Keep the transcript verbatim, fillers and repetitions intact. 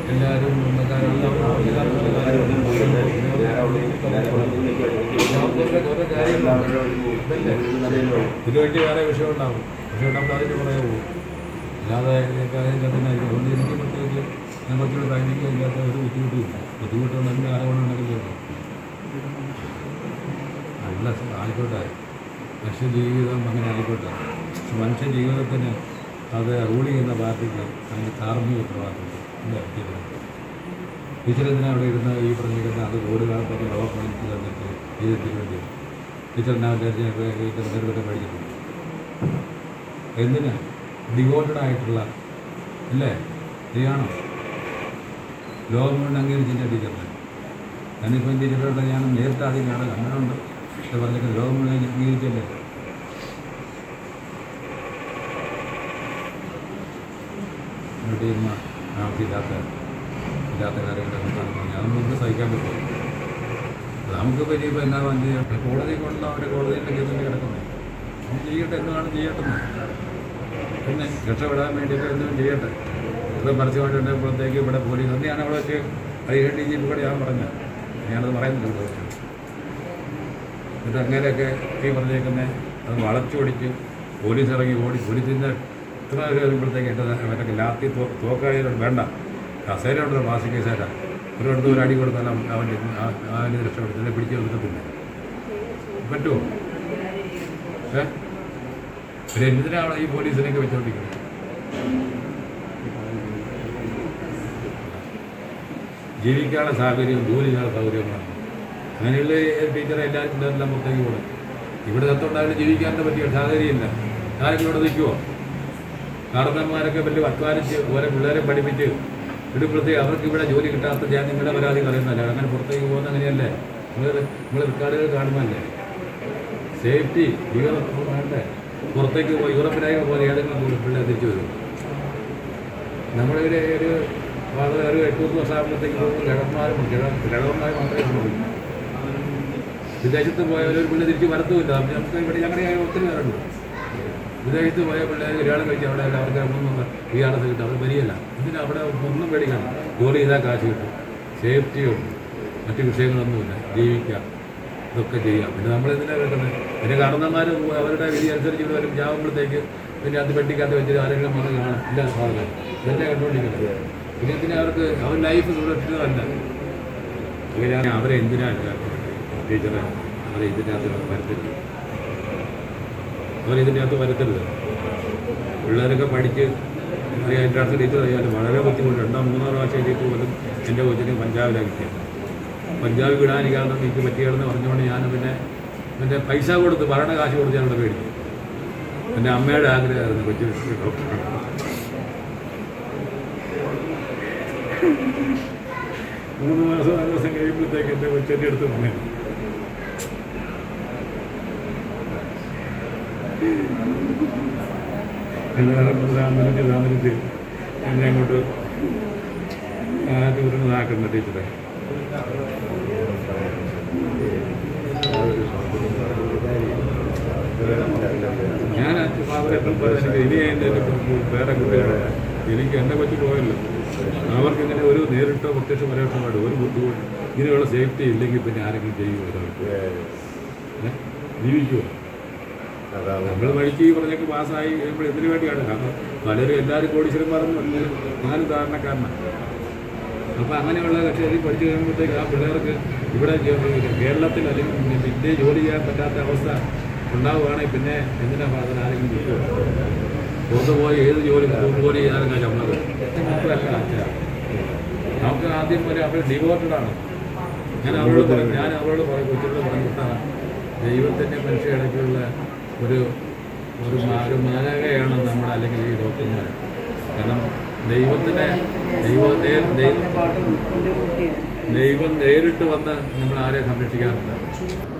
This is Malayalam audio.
എല്ലാവരും ഇതുവേണ്ടി വേറെ വിഷയം ഉണ്ടാവും. വിഷയം ഉണ്ടാകുമ്പോൾ അതിൻ്റെ പുറകെ പോകും. അല്ലാതെ കാര്യം കത്തിനായിരിക്കും. അതുകൊണ്ട് എനിക്ക് പ്രത്യേകിച്ച് ഞാൻ കുറച്ചുകൂടി പ്രൈനിക്കും ഇല്ലാത്ത ഒരു ബുദ്ധിമുട്ടില്ല. ബുദ്ധിമുട്ടുണ്ടെങ്കിൽ ആരോപണമുണ്ടെങ്കിൽ അല്ല ആയിക്കോട്ടെ. മനുഷ്യ ജീവിതം അങ്ങനെ ആയിക്കോട്ടെ. പക്ഷെ മനുഷ്യ ജീവിതത്തിന് അത് റൂൾ ചെയ്യുന്ന പാർട്ടിക്ക് അതിന് കാർമ്മിക ഉത്തരവാദിത്തമുണ്ട്. എന്താ ടീച്ചർ എന്തിനാണ് അവിടെ ഇരുന്ന് ഈ പറഞ്ഞിരിക്കുന്ന അത് റോഡ് കാലത്തൊക്കെ ഡെവലപ്മെൻറ്റ് തന്നിട്ട് ചെയ്തിട്ട് വേണ്ടി ടീച്ചറിനെ നേരിട്ട് പഠിച്ചിട്ടുണ്ട്. എന്തിന് ഡിവോട്ടഡ് ആയിട്ടുള്ള അല്ലേ ശരിയാണോ ലോകം കൊണ്ട് അംഗീകരിച്ചില്ല ടീച്ചറിനെ. ഞാനിപ്പം ടീച്ചറുടെ ഞാൻ നേരിട്ട് ആദ്യം കാണാൻ കണ്ടിട്ടുണ്ട്. പക്ഷെ പറഞ്ഞിട്ട് ലോകം കൊണ്ട് അംഗീകരിച്ചല്ലേ. ടീമ ആവശ്യമില്ലാത്ത ഇല്ലാത്ത കാര്യങ്ങളൊക്കെ പറഞ്ഞാൽ അതൊന്നും നമുക്ക് സഹിക്കാൻ പറ്റും. നമുക്ക് പറ്റിയപ്പോൾ എന്നാ വന്ന് കോടതി കൊണ്ടുള്ള അവരുടെ കോടതിയിലെ കേസിൽ കിടക്കുന്നത് നമുക്ക് ചെയ്യട്ടെ. എന്താണ് ചെയ്യട്ടെന്ന് പിന്നെ രക്ഷപ്പെടാൻ വേണ്ടിയിട്ട് എന്തും ചെയ്യട്ടെ. ഇത് പരസ്യമായിട്ടുണ്ടെപ്പോഴത്തേക്ക് ഇവിടെ പോലീസ് അന്ന് ഞാൻ അവിടെ വെച്ച് ഐ ഡി ജി പി കൂടെ ഞാൻ പറഞ്ഞത് ഞാനത് പറയുന്നുണ്ട്. എന്നിട്ട് അങ്ങനെയൊക്കെ ഈ പറഞ്ഞേക്കുന്നത് അത് വളച്ചൊടിച്ച് പോലീസ് ഇറങ്ങി ഓടി പോലീസിൻ്റെ ഇത്ര ഒരു വരുമ്പോഴത്തേക്ക് എൻ്റെ മറ്റൊക്കെ ലാത്തി തോ തോക്കായാലും വേണ്ട കസേര ഉണ്ടല്ലോ മാസിക കസേര ഒരിടത്ത് ഒരു അടി കൊടുത്താലും അവൻ്റെ അവൻ്റെ രക്ഷപ്പെടുത്തി പിടിച്ച് നിർത്തത്തില്ല. പറ്റുമോ? ഏ പിന്നെ എന്തിനാണ് ഈ പോലീസിനെയൊക്കെ വെച്ചുകൊണ്ടിരിക്കുന്നത്? ജീവിക്കാനുള്ള സാഹചര്യവും ജോലി ചെയ്യാനുള്ള സൗകര്യങ്ങളാണ്. അങ്ങനെയുള്ള ടീച്ചറെ എല്ലാവർക്കും എല്ലാം പുറത്തേക്ക് പോകണം. ഇവിടെ തത്തുണ്ടായാലും ജീവിക്കാനൊക്കെ പറ്റിയ സാഹചര്യമില്ല. ആരെങ്കിലും ഇവിടെ നിൽക്കുമോ? കാരണന്മാരൊക്കെ വലിയ അധ്വാനിച്ച് ഓരോ പിള്ളേരെ പഠിപ്പിച്ച് ഇടുമ്പോഴത്തേക്ക് അവർക്ക് ഇവിടെ ജോലി കിട്ടാത്ത ഞാൻ നിങ്ങളുടെ പരാതി പറയുന്നതല്ല. അങ്ങനെ പുറത്തേക്ക് പോകുന്ന അങ്ങനെയല്ലേ നിങ്ങൾ നിങ്ങൾ റെക്കോർഡുകൾ കാണുന്നതല്ലേ. സേഫ്റ്റി ജീവൻ വേണ്ടേ? പുറത്തേക്ക് പോയി യൂറോപ്പിലേക്ക് പോലെ ഏതെങ്കിലും പിള്ളേർ തിരിച്ചു വരും. നമ്മളിവിടെ ഒരു വളരെ ഒരു എട്ട് മൂന്ന് വർഷം ആകുമ്പോഴത്തേക്ക് പോകുമ്പോൾ കിഴന്മാരും കിഴവന്മാർ മാത്രമേ സംഭവിക്കും. വിദേശത്ത് പോയവരൊരു പിള്ളേർ തിരിച്ച് വരത്തുമില്ല. നമുക്ക് ഇവിടെ ഞങ്ങളുടെ ഒത്തിരി പേരുണ്ട്. വിദേശത്ത് പോയ പിള്ളേർ ഒരാൾ കഴിച്ച് അവിടെ അവർക്ക് ഒന്നും ഈ ആർ എസ് കിട്ടും. അവർ വരികയല്ല. ഇതിന് അവിടെ ഒന്നും പേടിക്കണം. ജോലി ചെയ്താൽ കാശ് കിട്ടും. സേഫ്റ്റിയുണ്ട്. മറ്റു വിഷയങ്ങളൊന്നുമില്ല. ജീവിക്കാം. ഇതൊക്കെ ചെയ്യാം. പിന്നെ നമ്മളെന്തിനാണ് കേൾക്കുന്നത്? പിന്നെ കാരണന്മാർ അവരുടെ വിധി അനുസരിച്ച് ഇവിടെ വരും. ചാവുമ്പോഴത്തേക്ക് പിന്നെ അത് പെട്ടിക്കകത്ത് വെച്ചിട്ട് ആരെങ്കിലും വന്ന് കാണാം. ഇല്ല സാധനം ഇതന്നെ കണ്ടുകൊണ്ടിരിക്കുന്നത്. പിന്നെ എന്തിനാ അവർക്ക് അവർ ലൈഫ് സുരക്ഷിതമല്ല. അങ്ങനെ അവരെ എന്തിനാണ് ടീച്ചറെ അവരെ ഇതിനകത്ത് വരുത്തരുത്. അവരിതിനകത്ത് വരുത്തരുത്. പിള്ളേരൊക്കെ പഠിച്ച് അറിയാം. ഇൻ്റർനാഷണൽ ടീച്ചർ അറിയാമല്ലോ വളരെ ബുദ്ധിമുട്ട്. രണ്ടോ മൂന്നോ പ്രാവശ്യം എഴുതിയിട്ട് പോലും എൻ്റെ കൊച്ചിന് പഞ്ചാബിലാണ് കിട്ടിയത്. പഞ്ചാബ് വിടാനിക്കാതെ എനിക്ക് പറ്റിയാണെന്ന് പറഞ്ഞുകൊണ്ട് ഞാൻ പിന്നെ എൻ്റെ പൈസ കൊടുത്ത് ഭരണ കാശ് കൊടുത്ത് ഞാനവിടെ മേടിച്ചു. എൻ്റെ അമ്മയുടെ ആഗ്രഹമായിരുന്നു കൊച്ചു ഡോക്ടറാണ്. മൂന്ന് മാസം നാല് ദിവസം കഴിയുമ്പോഴത്തേക്ക് എൻ്റെ കൊച്ചെൻ്റെ അടുത്ത് വന്നേ എല്ലാവരും താമസിച്ച് താമസിച്ച് എന്നെ അങ്ങോട്ട് ആദ്യം ഇതാക്കുന്ന ടീച്ചറെ. ഞാൻ അവരെ എനിക്ക് ഇനി എൻ്റെ വേറെ കുട്ടികളെ എനിക്ക് എന്നെ പറ്റി പോയല്ലോ. അവർക്ക് ഇങ്ങനെ ഒരു നേരിട്ടോ പ്രത്യക്ഷ പരോക്ഷമായിട്ട് ഒരു ബുദ്ധിമുട്ട് ഇങ്ങനെയുള്ള സേഫ്റ്റി ഇല്ലെങ്കിൽ പിന്നെ ആരെങ്കിലും ചെയ്യുമോ? ജീവിക്കുമോ? നമ്മൾ പഠിച്ച് ഈ പറഞ്ഞൊക്കെ പാസ്സായി നമ്മൾ എന്തിനു വേണ്ടിയാണ്? കാരണം പലരും എല്ലാവരും കോടീശ്വരന്മാരൊന്നും അല്ല. നാല് ഉദാഹരണക്കാരനാണ്. അപ്പോൾ അങ്ങനെയുള്ള കക്ഷി പഠിച്ചു കഴിയുമ്പോഴത്തേക്ക് ആ പിള്ളേർക്ക് ഇവിടെ കേരളത്തിൽ അല്ലെങ്കിൽ ഇന്ത്യയിൽ ജോലി ചെയ്യാൻ പറ്റാത്ത അവസ്ഥ ഉണ്ടാവുകയാണെങ്കിൽ പിന്നെ എന്തിനാ ഫാദർ ആരെങ്കിലും കിട്ടുമോ? പുറത്ത് പോയി ഏത് ജോലി ജോലി ചെയ്താലും ഞാൻ ചമ്മത് മാത്രമല്ല. നമുക്ക് ആദ്യം വരെ അവർ ഡിവോട്ടഡാണ്. ഞാൻ അവരോട് പറയും ഞാൻ അവരോട് പറയും കൊച്ചുകൂടെ പറഞ്ഞിട്ടാണ് ദൈവത്തിൻ്റെ മനുഷ്യയിടയ്ക്കുള്ള ഒരു ഒരു ഒരു മാനകയാണ് നമ്മൾ അല്ലെങ്കിൽ ഈ ഡോക്ടർമാർ. കാരണം ദൈവത്തിനെ ദൈവം ദൈവം ദൈവം നേരിട്ട് വന്ന് നമ്മൾ ആരെ സംരക്ഷിക്കാറുണ്ട്.